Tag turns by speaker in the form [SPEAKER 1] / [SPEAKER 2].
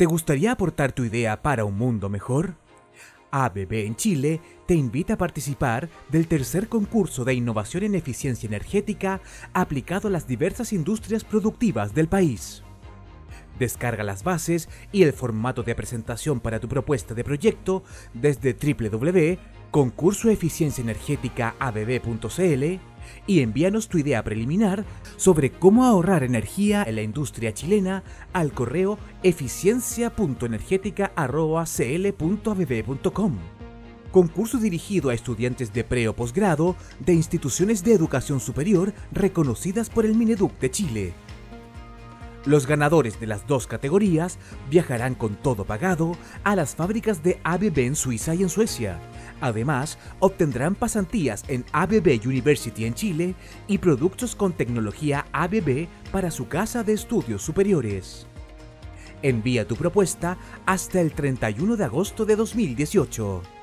[SPEAKER 1] ¿Te gustaría aportar tu idea para un mundo mejor? ABB en Chile te invita a participar del tercer concurso de innovación en eficiencia energética aplicado a las diversas industrias productivas del país. Descarga las bases y el formato de presentación para tu propuesta de proyecto desde www.concursoeficienciaenergéticaabb.cl y envíanos tu idea preliminar sobre cómo ahorrar energía en la industria chilena al correo eficiencia.energética@cl.abb.com. Concurso dirigido a estudiantes de pre o posgrado de instituciones de educación superior reconocidas por el Mineduc de Chile. Los ganadores de las dos categorías viajarán con todo pagado a las fábricas de ABB en Suiza y en Suecia. Además, obtendrán pasantías en ABB University en Chile y productos con tecnología ABB para su casa de estudios superiores. Envía tu propuesta hasta el 31 de agosto de 2018.